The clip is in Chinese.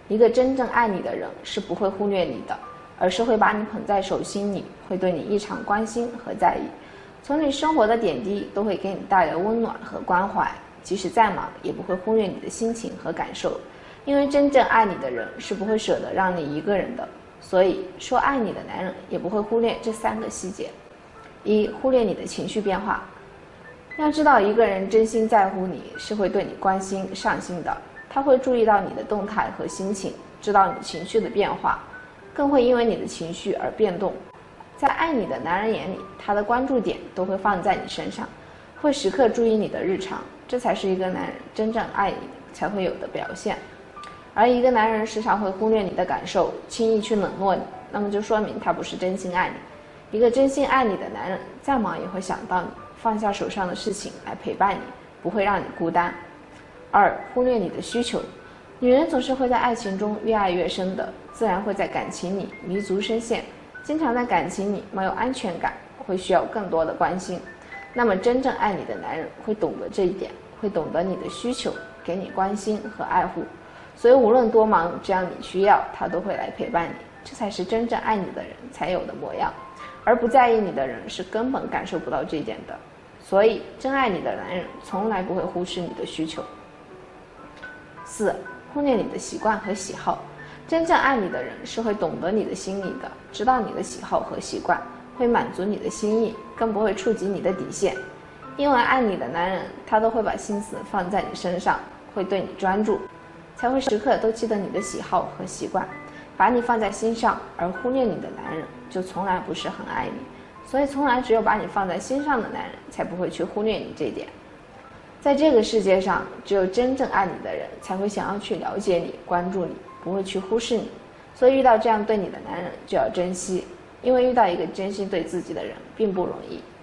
一个真正爱你的人是不会忽略你的，而是会把你捧在手心里，会对你异常关心和在意，从你生活的点滴都会给你带来温暖和关怀，即使再忙也不会忽略你的心情和感受，因为真正爱你的人是不会舍得让你一个人的。所以说爱你的男人也不会忽略这3个细节。一、忽略你的情绪变化。要知道，一个人真心在乎你是会对你关心上心的，他会注意到你的动态和心情，知道你情绪的变化，更会因为你的情绪而变动。在爱你的男人眼里，他的关注点都会放在你身上，会时刻注意你的日常，这才是一个男人真正爱你才会有的表现。而一个男人时常会忽略你的感受，轻易去冷落你，那么就说明他不是真心爱你。一个真心爱你的男人，再忙也会想到你，放下手上的事情来陪伴你，不会让你孤单。2、忽略你的需求。女人总是会在爱情中越爱越深的，自然会在感情里迷足深陷，经常在感情里没有安全感，会需要更多的关心。那么真正爱你的男人会懂得这一点，会懂得你的需求，给你关心和爱护。所以无论多忙，只要你需要，他都会来陪伴你，这才是真正爱你的人才有的模样。而不在意你的人是根本感受不到这一点的。所以真爱你的男人从来不会忽视你的需求。4、忽略你的习惯和喜好。真正爱你的人是会懂得你的心理的，知道你的喜好和习惯，会满足你的心意，更不会触及你的底线。因为爱你的男人，他都会把心思放在你身上，会对你专注，才会时刻都记得你的喜好和习惯，把你放在心上。而忽略你的男人就从来不是很爱你，所以从来只有把你放在心上的男人才不会去忽略你这点。在这个世界上，只有真正爱你的人才会想要去了解你，关注你，不会去忽视你。所以遇到这样对你的男人就要珍惜，因为遇到一个真心对自己的人并不容易。